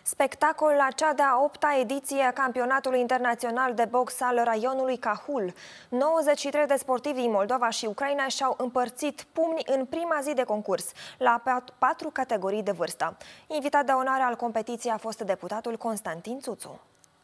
Spectacol la cea de-a 8-a ediție a Campionatului Internațional de Box al raionului Cahul. 93 de sportivi din Moldova și Ucraina și-au împărțit pumni în prima zi de concurs, la 4 categorii de vârstă. Invitat de onoare al competiției a fost deputatul Constantin Țuțu.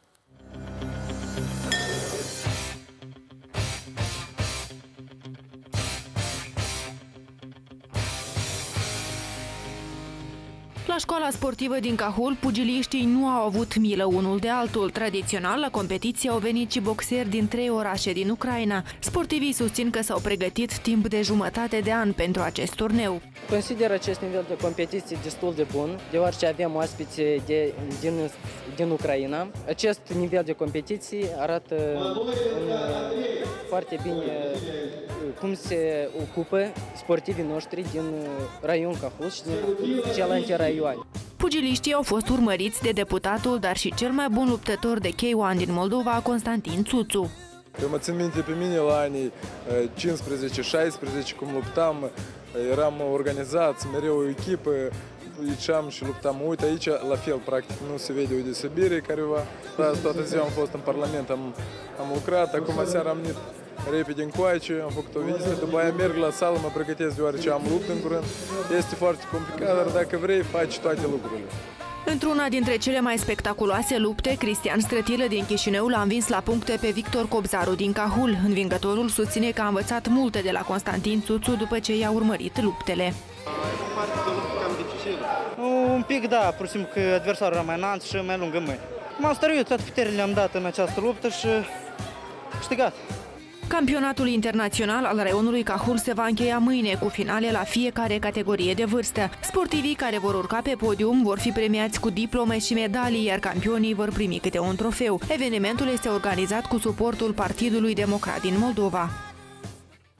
La școala sportivă din Cahul, pugiliștii nu au avut milă unul de altul. Tradițional, la competiție au venit și boxeri din 3 orașe din Ucraina. Sportivii susțin că s-au pregătit timp de jumătate de an pentru acest turneu. Consider acest nivel de competiție destul de bun, deoarece avem oaspeți din Ucraina. Acest nivel de competiție arată foarte bine cum se ocupă sportivii noștri din raionul Cahul și din celelalte raioane. Pugiliștii au fost urmăriți de deputatul, dar și cel mai bun luptător de K1 din Moldova, Constantin Țuțu. Eu mă țin minte pe mine la anii 15-16, cum luptam, eram organizați, mereu o echipă, ieșeam și luptam. Uite, aici, la fel, practic, nu se vede o deosebire careva. Toată ziua am fost în Parlament, am lucrat, acum seara am venit repede încoace, am făcut o vizită, după aia merg la sală, mă pregătesc deoarece am lupt în curând. Este foarte complicat, dar dacă vrei, faci toate lucrurile. Într-una dintre cele mai spectaculoase lupte, Cristian Strătilă din Chișinău l-a învins la puncte pe Victor Cobzaru din Cahul. Învingătorul susține că a învățat multe de la Constantin Țuțu după ce i-a urmărit luptele. Un pic, da, pur și simplu că adversarul era mai înalt și mai lungă mâini. M-am stăruit, toate puterile le-am dat în această luptă și câștigat. Campionatul internațional al raionului Cahul se va încheia mâine cu finale la fiecare categorie de vârstă. Sportivii care vor urca pe podium vor fi premiați cu diplome și medalii, iar campionii vor primi câte un trofeu. Evenimentul este organizat cu suportul Partidului Democrat din Moldova.